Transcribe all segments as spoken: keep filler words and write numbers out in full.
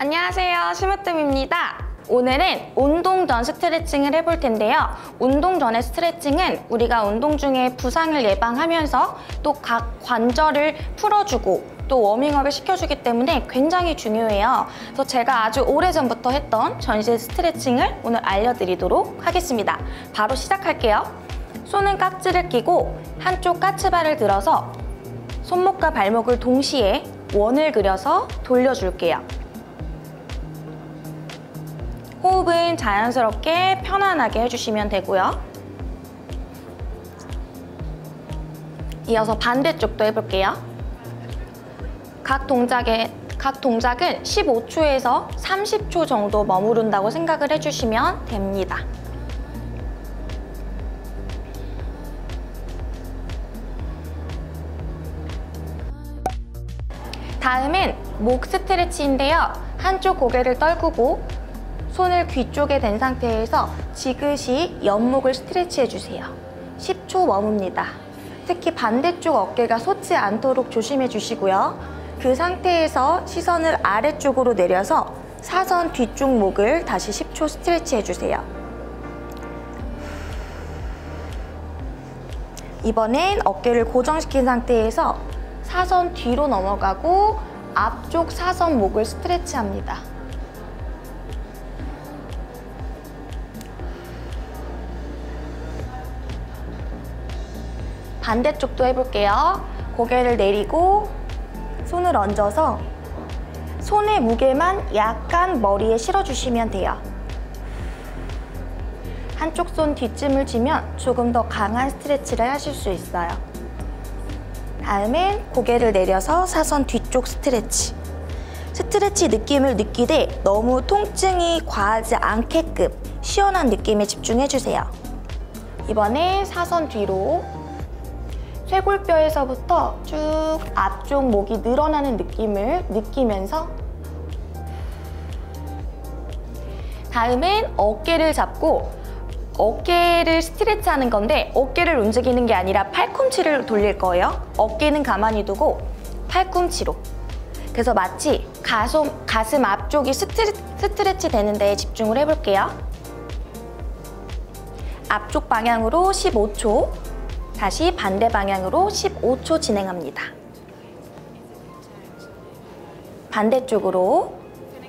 안녕하세요, 심으뜸입니다. 오늘은 운동 전 스트레칭을 해볼 텐데요. 운동 전의 스트레칭은 우리가 운동 중에 부상을 예방하면서 또 각 관절을 풀어주고 또 워밍업을 시켜주기 때문에 굉장히 중요해요. 그래서 제가 아주 오래전부터 했던 전신 스트레칭을 오늘 알려드리도록 하겠습니다. 바로 시작할게요. 손은 깍지를 끼고 한쪽 까치발을 들어서 손목과 발목을 동시에 원을 그려서 돌려줄게요. 호흡은 자연스럽게 편안하게 해주시면 되고요. 이어서 반대쪽도 해볼게요. 각 동작에, 각 동작은 십오 초에서 삼십 초 정도 머무른다고 생각을 해주시면 됩니다. 다음은 목 스트레치인데요. 한쪽 고개를 떨구고 손을 귀 쪽에 댄 상태에서 지그시 옆목을 스트레치해주세요. 십 초 머뭅니다. 특히 반대쪽 어깨가 솟지 않도록 조심해 주시고요. 그 상태에서 시선을 아래쪽으로 내려서 사선 뒤쪽 목을 다시 십 초 스트레치해주세요. 이번엔 어깨를 고정시킨 상태에서 사선 뒤로 넘어가고 앞쪽 사선 목을 스트레치합니다. 반대쪽도 해볼게요. 고개를 내리고 손을 얹어서 손의 무게만 약간 머리에 실어주시면 돼요. 한쪽 손 뒷짐을 지면 조금 더 강한 스트레치를 하실 수 있어요. 다음엔 고개를 내려서 사선 뒤쪽 스트레치. 스트레치 느낌을 느끼되 너무 통증이 과하지 않게끔 시원한 느낌에 집중해주세요. 이번에 사선 뒤로 쇄골뼈에서부터 쭉 앞쪽 목이 늘어나는 느낌을 느끼면서 다음은 어깨를 잡고 어깨를 스트레치하는 건데 어깨를 움직이는 게 아니라 팔꿈치를 돌릴 거예요. 어깨는 가만히 두고 팔꿈치로. 그래서 마치 가슴, 가슴 앞쪽이 스트레, 스트레치 되는 데에 집중을 해볼게요. 앞쪽 방향으로 십오 초. 다시 반대 방향으로 십오 초 진행합니다. 반대쪽으로.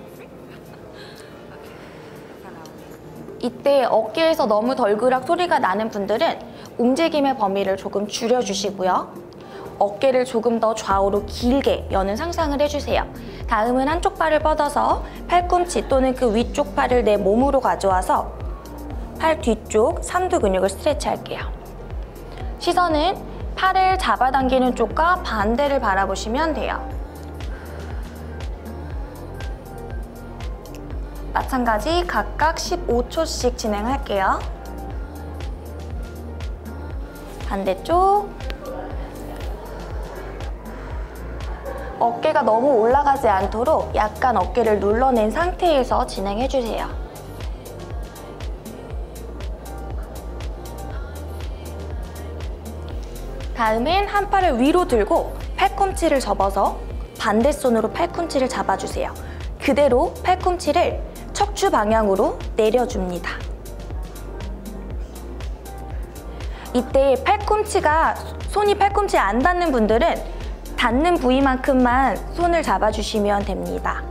이때 어깨에서 너무 덜그락 소리가 나는 분들은 움직임의 범위를 조금 줄여주시고요. 어깨를 조금 더 좌우로 길게 여는 상상을 해주세요. 다음은 한쪽 발을 뻗어서 팔꿈치 또는 그 위쪽 팔을 내 몸으로 가져와서 팔 뒤쪽 삼두 근육을 스트레치할게요. 시선은 팔을 잡아당기는 쪽과 반대를 바라보시면 돼요. 마찬가지 각각 십오 초씩 진행할게요. 반대쪽. 어깨가 너무 올라가지 않도록 약간 어깨를 눌러낸 상태에서 진행해주세요. 다음은 한 팔을 위로 들고 팔꿈치를 접어서 반대손으로 팔꿈치를 잡아주세요. 그대로 팔꿈치를 척추 방향으로 내려줍니다. 이때 팔꿈치가 손이 팔꿈치에 안 닿는 분들은 닿는 부위만큼만 손을 잡아주시면 됩니다.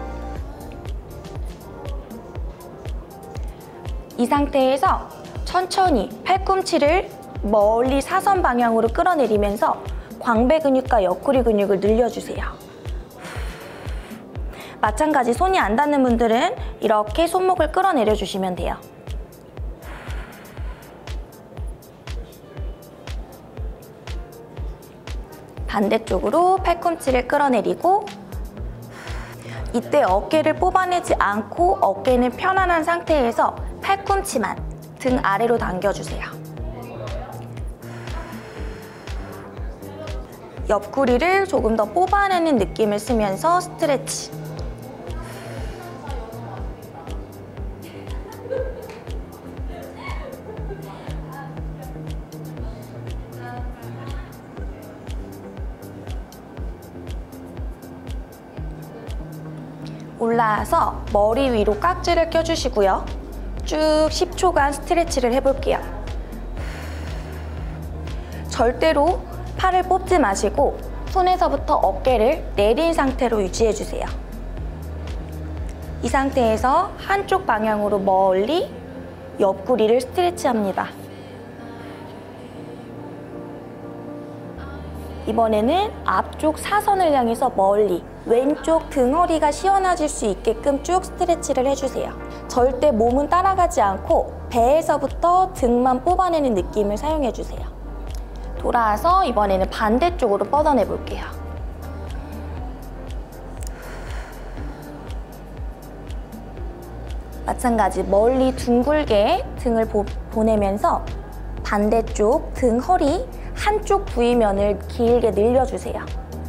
이 상태에서 천천히 팔꿈치를 멀리 사선 방향으로 끌어내리면서 광배 근육과 옆구리 근육을 늘려주세요. 마찬가지 손이 안 닿는 분들은 이렇게 손목을 끌어내려 주시면 돼요. 반대쪽으로 팔꿈치를 끌어내리고 이때 어깨를 뽑아내지 않고 어깨는 편안한 상태에서 팔꿈치만 등 아래로 당겨주세요. 옆구리를 조금 더 뽑아내는 느낌을 쓰면서 스트레치. 올라와서 머리 위로 깍지를 껴주시고요. 쭉 십 초간 스트레치를 해볼게요. 절대로 팔을 뽑지 마시고 손에서부터 어깨를 내린 상태로 유지해주세요. 이 상태에서 한쪽 방향으로 멀리 옆구리를 스트레치합니다. 이번에는 앞쪽 사선을 향해서 멀리 왼쪽 등허리가 시원해질 수 있게끔 쭉 스트레치를 해주세요. 절대 몸은 따라가지 않고 배에서부터 등만 뽑아내는 느낌을 사용해주세요. 돌아와서 이번에는 반대쪽으로 뻗어내 볼게요. 마찬가지 멀리 둥글게 등을 보, 보내면서 반대쪽 등, 허리 한쪽 부위면을 길게 늘려주세요.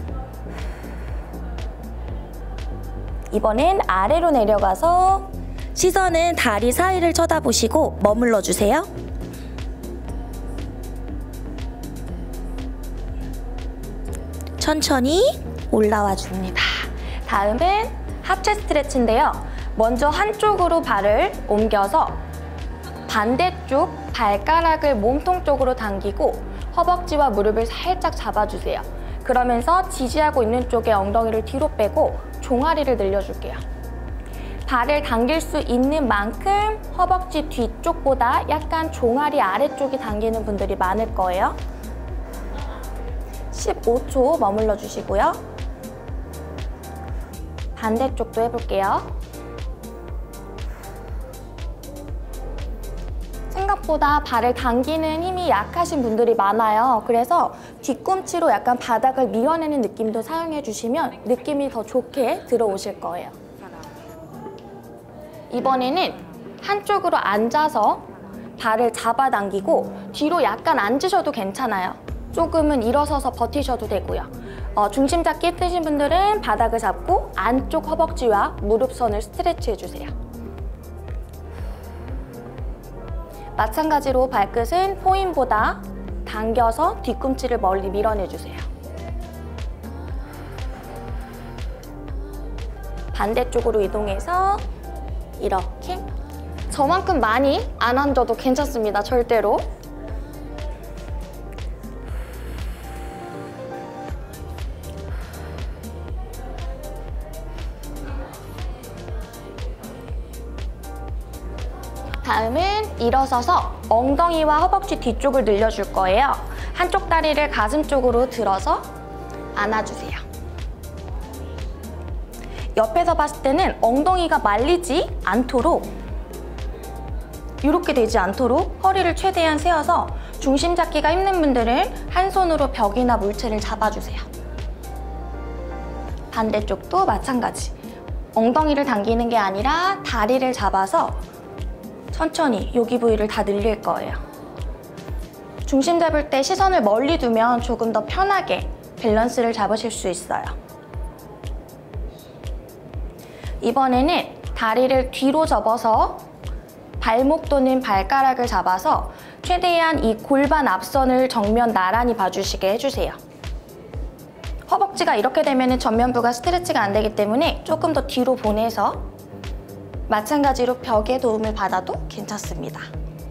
이번엔 아래로 내려가서 시선은 다리 사이를 쳐다보시고 머물러 주세요. 천천히 올라와 줍니다. 다음은 하체 스트레치인데요. 먼저 한쪽으로 발을 옮겨서 반대쪽 발가락을 몸통 쪽으로 당기고 허벅지와 무릎을 살짝 잡아주세요. 그러면서 지지하고 있는 쪽에 엉덩이를 뒤로 빼고 종아리를 늘려줄게요. 발을 당길 수 있는 만큼 허벅지 뒤쪽보다 약간 종아리 아래쪽이 당기는 분들이 많을 거예요. 십오 초 머물러 주시고요. 반대쪽도 해볼게요. 생각보다 발을 당기는 힘이 약하신 분들이 많아요. 그래서 뒤꿈치로 약간 바닥을 밀어내는 느낌도 사용해 주시면 느낌이 더 좋게 들어오실 거예요. 이번에는 한쪽으로 앉아서 발을 잡아당기고 뒤로 약간 앉으셔도 괜찮아요. 조금은 일어서서 버티셔도 되고요. 어, 중심 잡기 힘드신 분들은 바닥을 잡고 안쪽 허벅지와 무릎선을 스트레치 해주세요. 마찬가지로 발끝은 포인보다 당겨서 뒤꿈치를 멀리 밀어내주세요. 반대쪽으로 이동해서 이렇게 저만큼 많이 안 앉아도 괜찮습니다. 절대로. 다음은 일어서서 엉덩이와 허벅지 뒤쪽을 늘려줄 거예요. 한쪽 다리를 가슴 쪽으로 들어서 안아주세요. 옆에서 봤을 때는 엉덩이가 말리지 않도록 이렇게 되지 않도록 허리를 최대한 세워서 중심 잡기가 힘든 분들은 한 손으로 벽이나 물체를 잡아주세요. 반대쪽도 마찬가지. 엉덩이를 당기는 게 아니라 다리를 잡아서 천천히 여기 부위를 다 늘릴 거예요. 중심 잡을 때 시선을 멀리 두면 조금 더 편하게 밸런스를 잡으실 수 있어요. 이번에는 다리를 뒤로 접어서 발목 또는 발가락을 잡아서 최대한 이 골반 앞선을 정면 나란히 봐주시게 해주세요. 허벅지가 이렇게 되면 전면부가 스트레치가 안 되기 때문에 조금 더 뒤로 보내서 마찬가지로 벽에 도움을 받아도 괜찮습니다.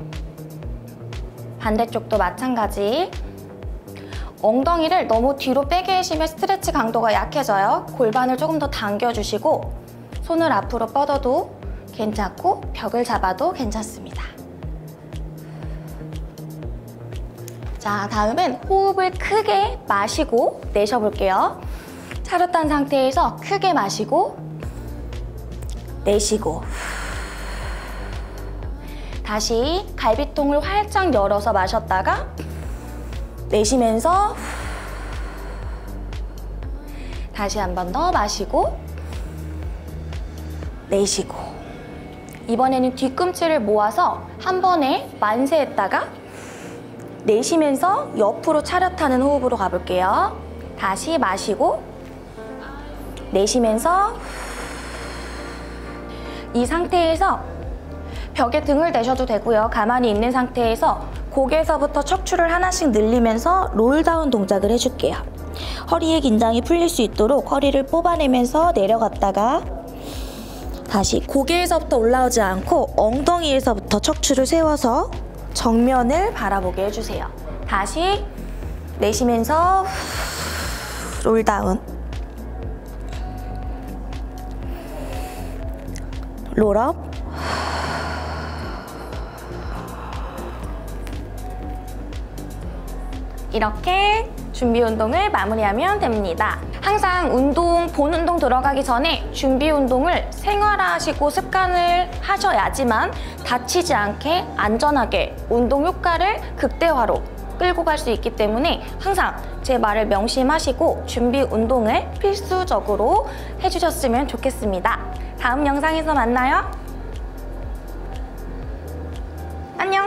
반대쪽도 마찬가지. 엉덩이를 너무 뒤로 빼게 하시면 스트레치 강도가 약해져요. 골반을 조금 더 당겨주시고 손을 앞으로 뻗어도 괜찮고 벽을 잡아도 괜찮습니다. 자, 다음은 호흡을 크게 마시고 내쉬어볼게요. 차렷한 상태에서 크게 마시고 내쉬고 다시 갈비통을 활짝 열어서 마셨다가 내쉬면서 다시 한 번 더 마시고 내쉬고 이번에는 뒤꿈치를 모아서 한 번에 만세했다가 내쉬면서 옆으로 차렷하는 호흡으로 가볼게요. 다시 마시고 내쉬면서 이 상태에서 벽에 등을 대셔도 되고요. 가만히 있는 상태에서 고개에서부터 척추를 하나씩 늘리면서 롤다운 동작을 해줄게요. 허리의 긴장이 풀릴 수 있도록 허리를 뽑아내면서 내려갔다가 다시 고개에서부터 올라오지 않고 엉덩이에서부터 척추를 세워서 정면을 바라보게 해주세요. 다시 내쉬면서 롤다운, 롤업, 이렇게 준비 운동을 마무리하면 됩니다. 항상 운동, 본 운동 들어가기 전에 준비 운동을 생활화하시고 습관을 하셔야지만 다치지 않게 안전하게 운동 효과를 극대화로 끌고 갈 수 있기 때문에 항상 제 말을 명심하시고 준비 운동을 필수적으로 해주셨으면 좋겠습니다. 다음 영상에서 만나요. 안녕!